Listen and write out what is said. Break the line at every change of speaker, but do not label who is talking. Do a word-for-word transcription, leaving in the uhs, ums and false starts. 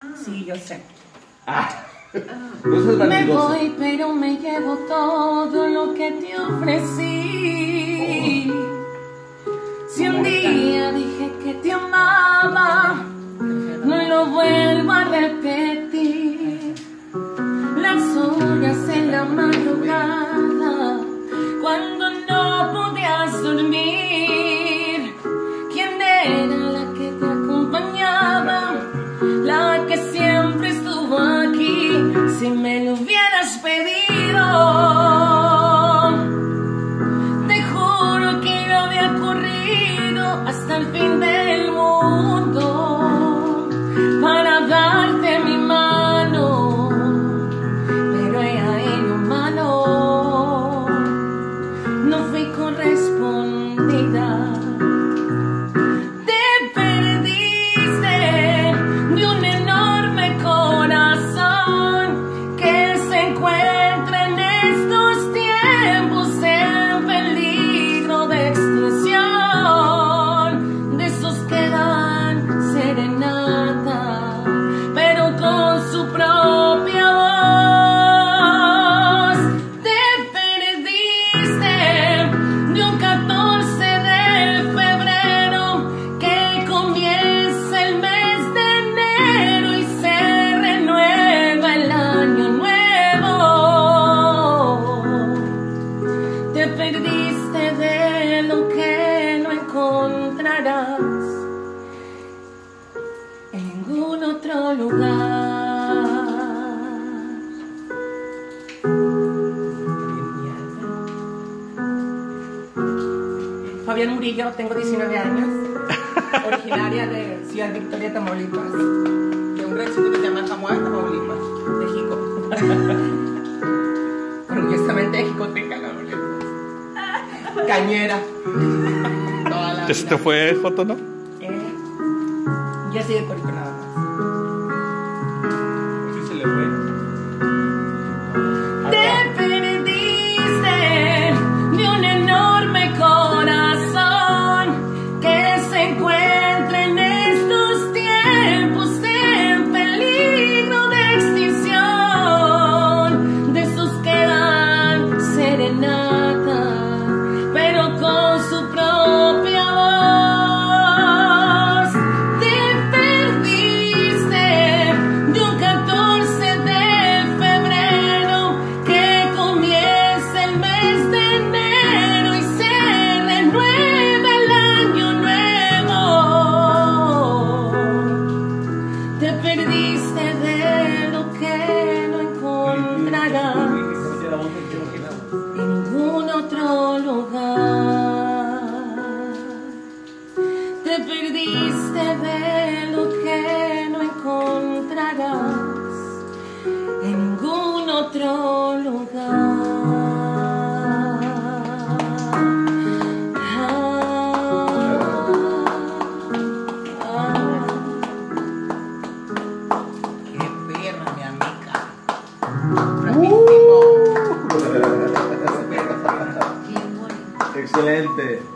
Sí, yo sé.
Ah. No
me voy, pero me llevo todo lo que te ofrecí. Oh. Si un día dije que te amaba, no lo vuelvo a repetir. Las horas en la madrugada, cuando no podías dormir, ¿quién era la que te acompañaba? La que siempre estuvo aquí. Si me lo hubieras pedido, te juro que yo había corrido hasta el fin del mundo para darte mi mano, pero ella en humano no fui correspondida. En ningún otro lugar. Fabián Murillo, tengo diecinueve años, originaria de Ciudad Victoria, Tamaulipas, de un ranchito que se llama Tamuá, Tamaulipas, de Jico. Orgullosamente de Jicoteca, Tamaulipas. Cañera. Toda la
¿Esto fue foto, no?
Eh, ya sí de Corico nada más.
Sí se le fue.
Te perdiste de un enorme corazón que se encuentra en estos tiempos en peligro de extinción. De esos que dan serenata, pero con su propia voz. Te perdiste de un catorce de febrero que comienza el mes de enero y se renueva el año nuevo. Te perdiste de lo que no encontrarás en ningún otro lugar. Te perdiste de lo que no encontrarás en ningún otro lugar. Ah, ah. Qué perra, mi amiga. Rapidísimo.
Excelente.